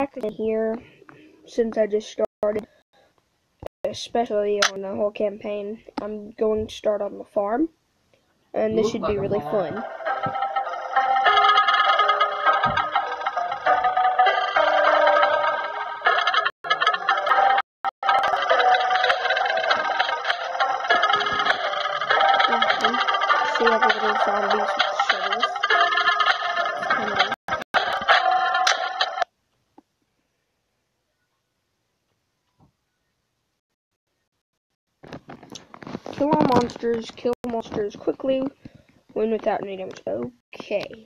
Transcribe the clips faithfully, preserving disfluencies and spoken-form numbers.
back again here since I just started, especially on the whole campaign. I'm going to start on the farm, and this should be really fun. See all the little zombies with shovels. Kill all monsters, kill monsters quickly, win without any damage. Okay.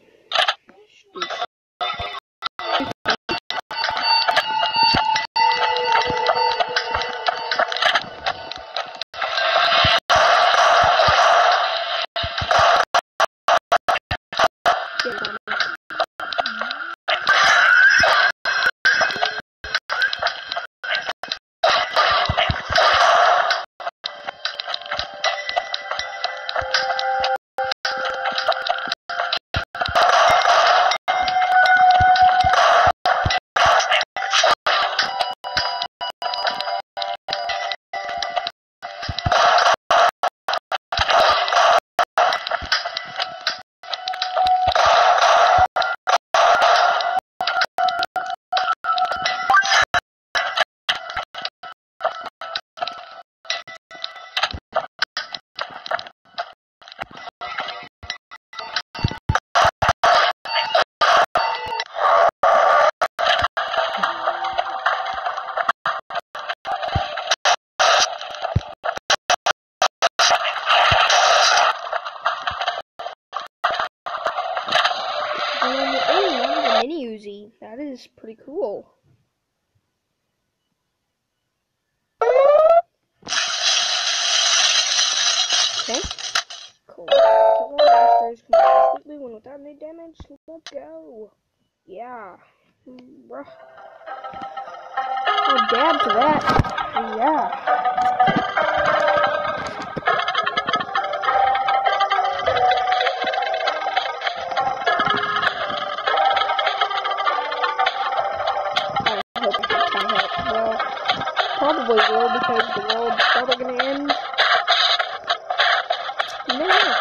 Uzi. That is pretty cool. Okay. Cool. Kill all monsters, completely win without any damage. Let's go. Yeah. Bruh. Oh, dab to that. Yeah. Probably will, because the world's probably gonna end. No.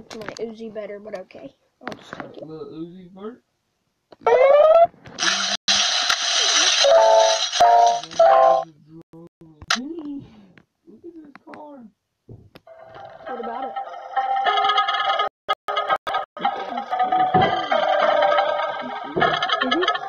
liked my Uzi better, but okay. I'll just take it. Little Uzi Vert. Look at this car. What about it? Mm-hmm.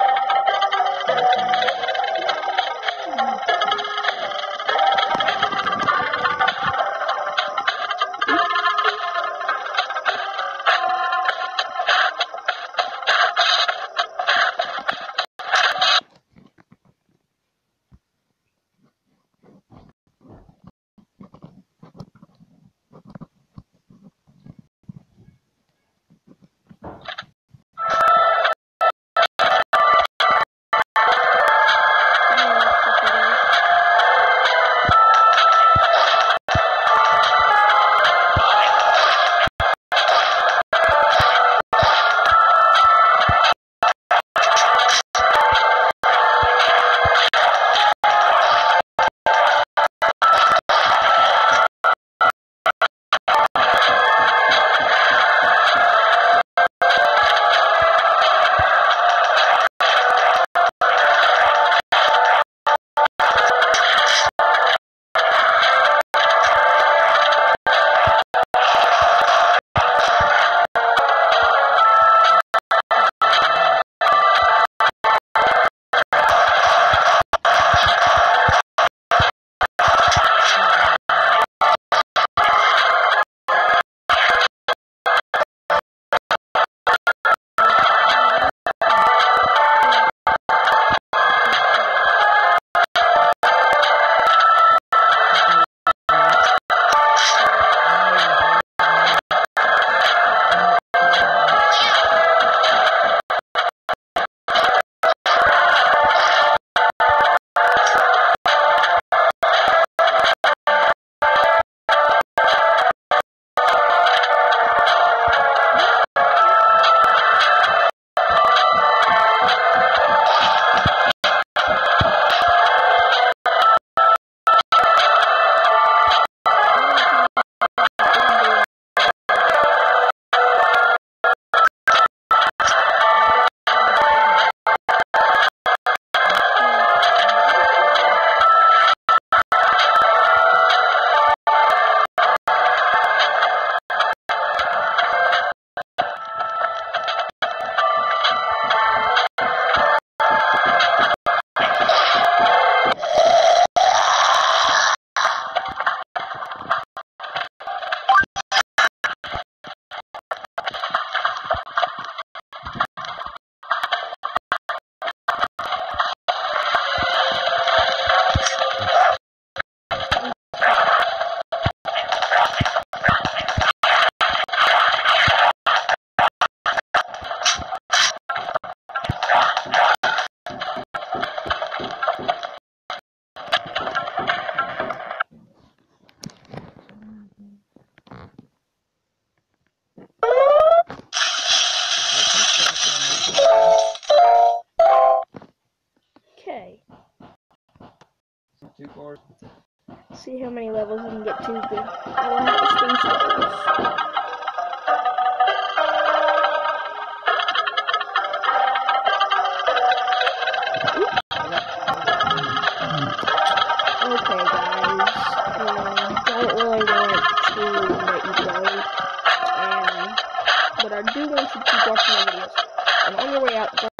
Okay. Two cars. See how many levels we can get to. Good. All I have is three stars. Okay, guys. Um, don't really want to let you go, and but I do want you to keep watching my videos. And on your way out,